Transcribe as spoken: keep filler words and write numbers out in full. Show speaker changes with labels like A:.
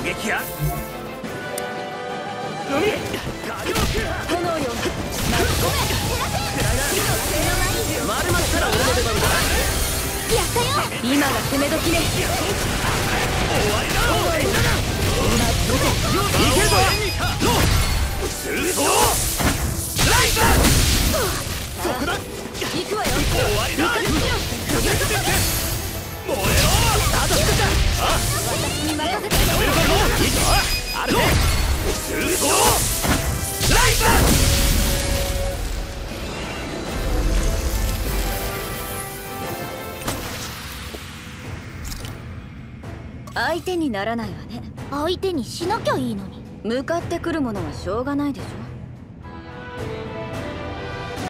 A: 撃や
B: 炎よ巻き込め
A: 丸まったら俺の出番だ。
B: やったよ。今が攻め時ね。
A: 終わりだろう。いけるぞ。通走ライザー。そこだ。
B: 行くわよ。
A: 終わりだ。燃えろ。スタートしたあ
B: 私に任せて。
A: やめるぞ。いいぞあるね。通走ライザー。
B: 相手にならないわね。相手にしなきゃいいのに。向かってくるものはしょうがないでしょ。